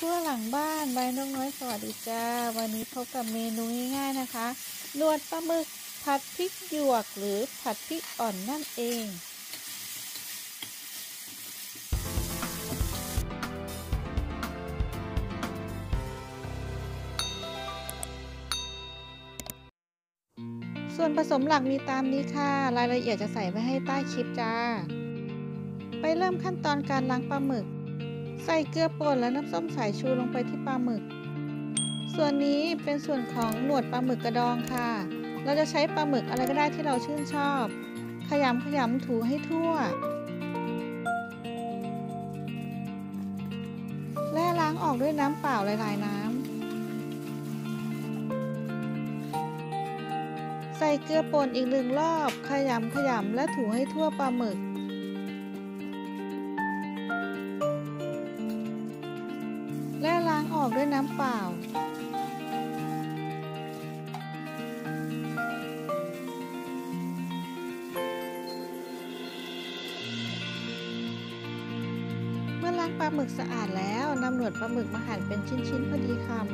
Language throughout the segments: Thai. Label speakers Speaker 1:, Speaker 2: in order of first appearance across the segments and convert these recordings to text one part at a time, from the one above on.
Speaker 1: ครัวหลังบ้านใบนกน้อยสวัสดีจ้าวันนี้พบกับเมนูง่ายๆนะคะหนวดปลาหมึกผัดพริกหยวกหรือผัดพริกอ่อนนั่นเองส่วนผสมหลักมีตามนี้ค่ะรายละเอียดจะใส่ไว้ให้ใต้คลิปจ้าไปเริ่มขั้นตอนการล้างปลาหมึกใส่เกลือป่นและน้ำส้มสายชูลงไปที่ปลาหมึกส่วนนี้เป็นส่วนของหนวดปลาหมึกกระดองค่ะเราจะใช้ปลาหมึกอะไรก็ได้ที่เราชื่นชอบขยำถูให้ทั่วและล้างออกด้วยน้ำเปล่าหลายๆน้ำใส่เกลือป่นอีก1 รอบขยำและถูให้ทั่วปลาหมึกและล้างออกด้วยน้ำเปล่าเมื่อล้างปลาหมึกสะอาดแล้วนำหนวดปลาหมึกมาหั่นเป็นชิ้นๆพอดีคำ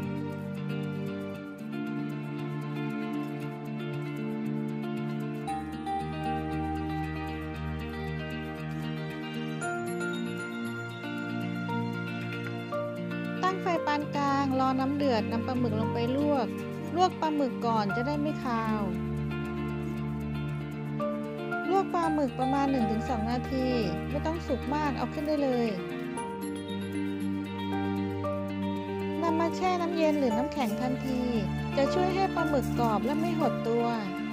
Speaker 1: ตั้งไฟปานกลางรอน้ำเดือดนำปลาหมึกลงไปลวกปลาหมึกก่อนจะได้ไม่คาวลวกปลาหมึกประมาณ 1-2 นาทีไม่ต้องสุกมากเอาขึ้นได้เลยนำมาแช่น้ำเย็นหรือน้ำแข็งทันทีจะช่วยให้ปลาหมึกกรอบและไม่หดตัว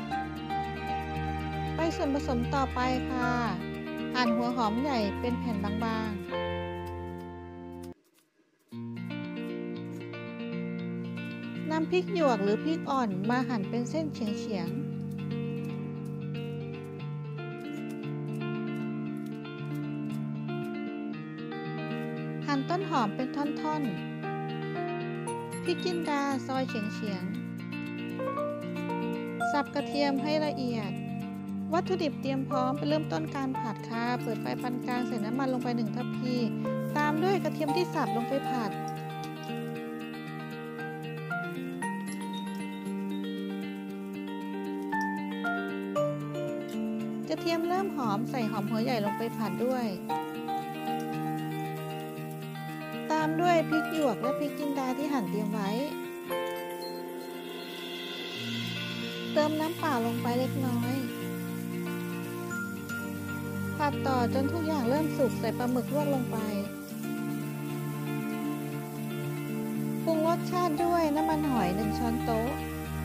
Speaker 1: ไปส่วนผสมต่อไปค่ะหั่นหัวหอมใหญ่เป็นแผ่นบางๆนำพริกหยวกหรือพริกอ่อนมาหั่นเป็นเส้นเฉียงๆหั่นต้นหอมเป็นท่อนๆพริกจินดาซอยเฉียงๆสับกระเทียมให้ละเอียดวัตถุดิบเตรียมพร้อมไปเริ่มต้นการผัดค่ะเปิดไฟปานกลางใส่น้ำมันลงไป1 ทัพพีตามด้วยกระเทียมที่สับลงไปผัดกระเทียมเริ่มหอมใส่หอมหัวใหญ่ลงไปผัดด้วยตามด้วยพริกหยวกและพริกจินดาที่หั่นเตรียมไว้เติมน้ำเปล่าลงไปเล็กน้อยผัดต่อจนทุกอย่างเริ่มสุกใส่ปลาหมึกลวกลงไปปรุงรสชาติด้วยน้ำมันหอย1 ช้อนโต๊ะ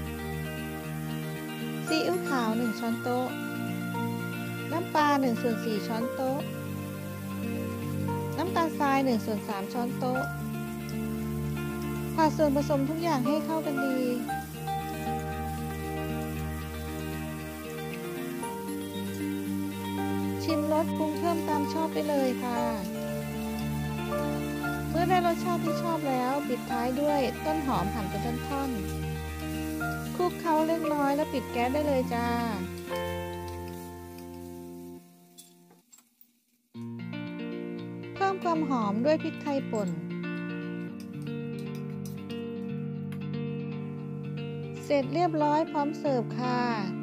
Speaker 1: ซีอิ๊วขาว1 ช้อนโต๊ะน้ำปลา1/4 ช้อนโต๊ะน้ำตาลทราย1/3 ช้อนโต๊ะผัดส่วนผสมทุกอย่างให้เข้ากันดีชิมรสปรุงเพิ่มตามชอบไปเลยค่ะเมื่อได้รสชาติที่ชอบแล้วปิดท้ายด้วยต้นหอมหั่นเป็นท่อนๆคลุกเคล้าเล็กน้อยแล้วปิดแก๊สได้เลยจ้าเพิ่มความหอมด้วยพริกไทยป่นเสร็จเรียบร้อยพร้อมเสิร์ฟค่ะ